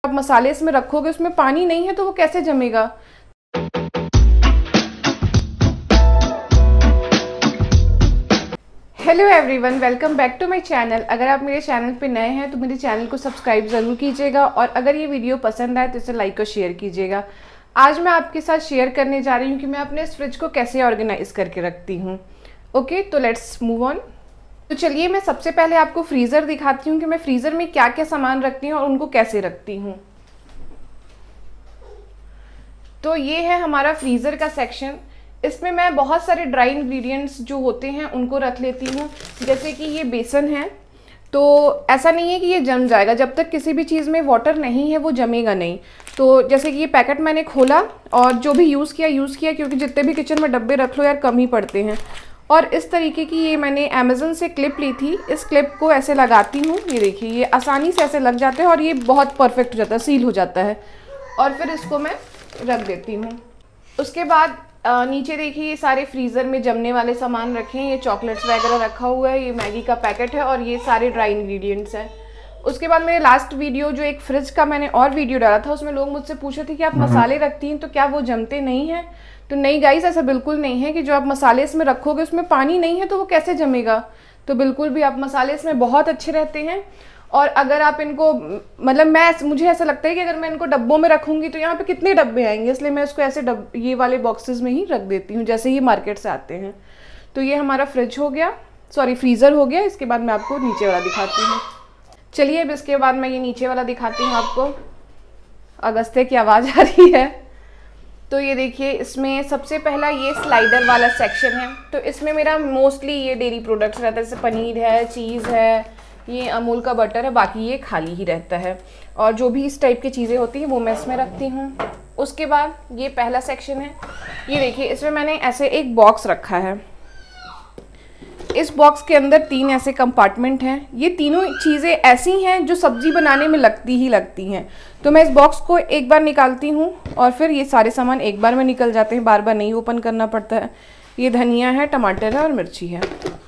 आप मसाले इसमें रखोगे उसमें पानी नहीं है तो वो कैसे जमेगा। Hello everyone, welcome back to my channel. अगर आप मेरे चैनल पे नए हैं तो मेरे चैनल को सब्सक्राइब ज़रूर कीजिएगा और अगर ये वीडियो पसंद आए तो इसे लाइक और शेयर कीजिएगा। आज मैं आपके साथ शेयर करने जा रही हूँ कि मैं अपने इस फ्रिज को कैसे ऑर्गेनाइज करके रखती हूँ। ओके, तो लेट्स मूव ऑन। तो चलिए मैं सबसे पहले आपको फ्रीज़र दिखाती हूँ कि मैं फ्रीज़र में क्या क्या सामान रखती हूँ और उनको कैसे रखती हूँ। तो ये है हमारा फ्रीज़र का सेक्शन। इसमें मैं बहुत सारे ड्राई इंग्रेडिएंट्स जो होते हैं उनको रख लेती हूँ। जैसे कि ये बेसन है, तो ऐसा नहीं है कि ये जम जाएगा, जब तक किसी भी चीज़ में वाटर नहीं है वो जमेगा नहीं। तो जैसे कि ये पैकेट मैंने खोला और जो भी यूज़ किया क्योंकि जितने भी किचन में डब्बे रख लो यार कम ही पड़ते हैं। और इस तरीके की ये मैंने अमेज़न से क्लिप ली थी। इस क्लिप को ऐसे लगाती हूँ, ये देखिए ये आसानी से ऐसे लग जाते हैं और ये बहुत परफेक्ट हो जाता है, सील हो जाता है। और फिर इसको मैं रख देती हूँ। उसके बाद नीचे देखिए ये सारे फ्रीज़र में जमने वाले सामान रखे हैं। ये चॉकलेट्स वगैरह रखा हुआ है, ये मैगी का पैकेट है और ये सारे ड्राई इंग्रेडिएंट्स हैं। उसके बाद मेरे लास्ट वीडियो जो एक फ्रिज का मैंने और वीडियो डाला था उसमें लोग मुझसे पूछे थे कि आप मसाले रखती हैं तो क्या वो जमते नहीं हैं। तो नहीं गाइस, ऐसा बिल्कुल नहीं है कि जो आप मसाले इसमें रखोगे उसमें पानी नहीं है तो वो कैसे जमेगा। तो बिल्कुल भी, आप मसाले इसमें बहुत अच्छे रहते हैं। और अगर आप इनको मतलब मुझे ऐसा लगता है कि अगर मैं इनको डब्बों में रखूंगी तो यहाँ पे कितने डब्बे आएंगे, इसलिए मैं इसको ऐसे ये वाले बॉक्सेस में ही रख देती हूँ जैसे ही मार्केट से आते हैं। तो ये हमारा फ्रिज हो गया, सॉरी फ्रीज़र हो गया। इसके बाद मैं आपको नीचे वाला दिखाती हूँ। चलिए अब इसके बाद मैं ये नीचे वाला दिखाती हूँ आपको। अगस्त्य की आवाज़ आ रही है। तो ये देखिए इसमें सबसे पहला ये स्लाइडर वाला सेक्शन है। तो इसमें मेरा मोस्टली ये डेयरी प्रोडक्ट्स रहता है, जैसे पनीर है, चीज़ है, ये अमूल का बटर है, बाकी ये खाली ही रहता है। और जो भी इस टाइप की चीज़ें होती हैं वो मैं इसमें रखती हूँ। उसके बाद ये पहला सेक्शन है। ये देखिए इसमें मैंने ऐसे एक बॉक्स रखा है। इस बॉक्स के अंदर 3 ऐसे कंपार्टमेंट हैं। ये तीनों चीज़ें ऐसी हैं जो सब्जी बनाने में लगती हैं। तो मैं इस बॉक्स को एक बार निकालती हूँ और फिर ये सारे सामान एक बार में निकल जाते हैं, बार बार नहीं ओपन करना पड़ता है। ये धनिया है, टमाटर है और मिर्ची है।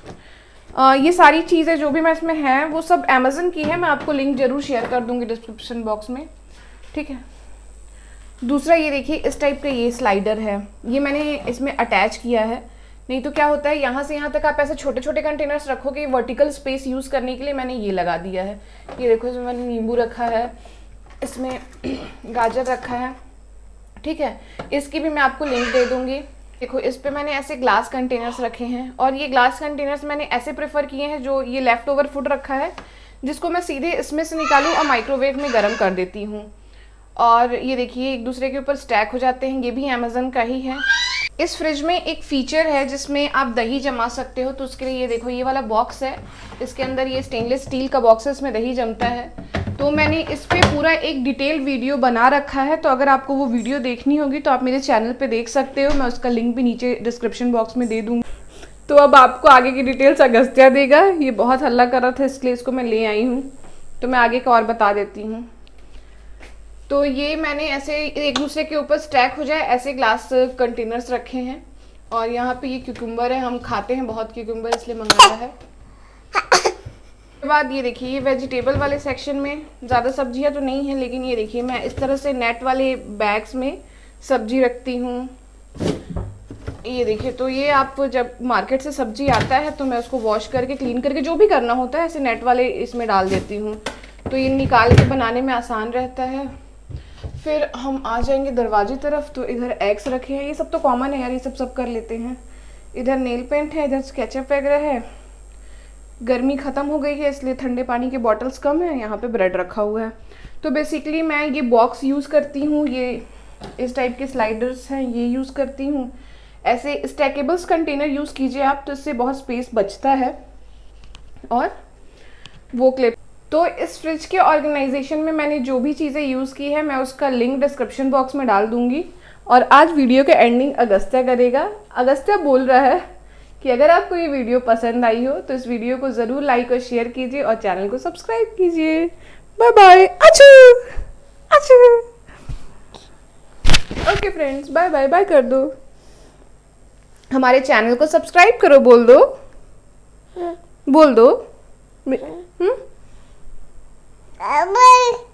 ये सारी चीज़ें जो भी मैं इसमें हैं वो सब अमेज़न की है। मैं आपको लिंक ज़रूर शेयर कर दूँगी डिस्क्रिप्शन बॉक्स में, ठीक है। दूसरा ये देखिए इस टाइप का ये स्लाइडर है, ये मैंने इसमें अटैच किया है। नहीं तो क्या होता है, यहाँ से यहाँ तक आप ऐसे छोटे छोटे कंटेनर्स रखोगे, वर्टिकल स्पेस यूज़ करने के लिए मैंने ये लगा दिया है। ये देखो इसमें मैंने नींबू रखा है, इसमें गाजर रखा है, ठीक है। इसकी भी मैं आपको लिंक दे दूँगी। देखो इस पे मैंने ऐसे ग्लास कंटेनर्स रखे हैं और ये ग्लास कंटेनर्स मैंने ऐसे प्रेफर किए हैं जो ये लेफ़्ट ओवर फूड रखा है जिसको मैं सीधे इसमें से निकालूँ और माइक्रोवेव में गर्म कर देती हूँ। और ये देखिए एक दूसरे के ऊपर स्टैक हो जाते हैं, ये भी अमेज़न का ही है। इस फ्रिज में एक फ़ीचर है जिसमें आप दही जमा सकते हो, तो उसके लिए ये देखो ये वाला बॉक्स है। इसके अंदर ये स्टेनलेस स्टील का बॉक्स है, इसमें दही जमता है। तो मैंने इस पे पूरा एक डिटेल वीडियो बना रखा है, तो अगर आपको वो वीडियो देखनी होगी तो आप मेरे चैनल पे देख सकते हो। मैं उसका लिंक भी नीचे डिस्क्रिप्शन बॉक्स में दे दूँगी। तो अब आपको आगे की डिटेल्स अगस्त्य देगा। ये बहुत हल्ला कर रहा था इसलिए इसको मैं ले आई हूँ, तो मैं आगे का और बता देती हूँ। तो ये मैंने ऐसे एक दूसरे के ऊपर स्टैक हो जाए ऐसे ग्लास कंटेनर्स रखे हैं। और यहाँ पे ये क्यूकम्बर है, हम खाते हैं बहुत क्यूकम्बर इसलिए मंगाया है। उसके बाद ये देखिए ये वेजिटेबल वाले सेक्शन में ज़्यादा सब्जियाँ तो नहीं है, लेकिन ये देखिए मैं इस तरह से नेट वाले बैग्स में सब्जी रखती हूँ। ये देखिए, तो ये आप जब मार्केट से सब्जी आता है तो मैं उसको वॉश करके क्लीन करके जो भी करना होता है ऐसे नेट वाले इसमें डाल देती हूँ, तो ये निकाल के बनाने में आसान रहता है। फिर हम आ जाएंगे दरवाजे तरफ। तो इधर एग्स रखे हैं, ये सब तो कॉमन है यार, ये सब कर लेते हैं। इधर नेल पेंट है, इधर स्केचअप वगैरह है। गर्मी ख़त्म हो गई है इसलिए ठंडे पानी के बॉटल्स कम है। यहाँ पे ब्रेड रखा हुआ है। तो बेसिकली मैं ये बॉक्स यूज़ करती हूँ, ये इस टाइप के स्लाइडर्स हैं ये यूज़ करती हूँ। ऐसे स्टैकेबल्स कंटेनर यूज़ कीजिए आप, तो इससे बहुत स्पेस बचता है। और वो क्लिप, तो इस फ्रिज के ऑर्गेनाइजेशन में मैंने जो भी चीज़ें यूज़ की है मैं उसका लिंक डिस्क्रिप्शन बॉक्स में डाल दूँगी। और आज वीडियो के एंडिंग अगस्त्य करेगा। अगस्त्य बोल रहा है कि अगर आपको ये वीडियो पसंद आई हो तो इस वीडियो को ज़रूर लाइक और शेयर कीजिए और चैनल को सब्सक्राइब कीजिए। Bye bye. अच्छू अच्छू। Okay friends, bye bye. Bye कर दो, हमारे चैनल को सब्सक्राइब करो, बोल दो, बोल दो।